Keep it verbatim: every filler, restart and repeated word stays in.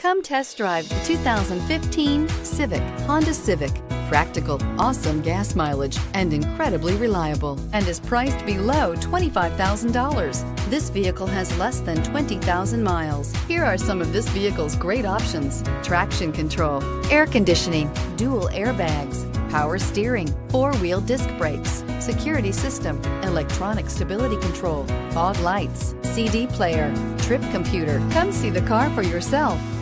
Come test drive the two thousand fifteen Civic, Honda Civic. Practical, awesome gas mileage, and incredibly reliable, and is priced below twenty-five thousand dollars. This vehicle has less than twenty thousand miles. Here are some of this vehicle's great options: traction control, air conditioning, dual airbags, power steering, four-wheel disc brakes, security system, electronic stability control, fog lights, C D player, trip computer. Come see the car for yourself.